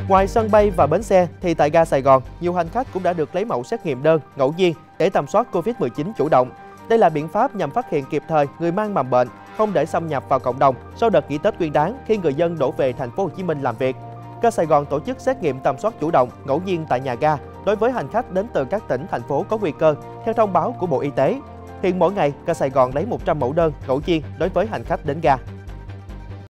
Ngoài sân bay và bến xe, thì tại ga Sài Gòn, nhiều hành khách cũng đã được lấy mẫu xét nghiệm đơn ngẫu nhiên để tầm soát Covid-19 chủ động. Đây là biện pháp nhằm phát hiện kịp thời người mang mầm bệnh, không để xâm nhập vào cộng đồng sau đợt nghỉ Tết Nguyên đán khi người dân đổ về thành phố Hồ Chí Minh làm việc. Ga Sài Gòn tổ chức xét nghiệm tầm soát chủ động ngẫu nhiên tại nhà ga đối với hành khách đến từ các tỉnh, thành phố có nguy cơ theo thông báo của Bộ Y tế. Hiện mỗi ngày, ga Sài Gòn lấy 100 mẫu đơn ngẫu nhiên đối với hành khách đến ga.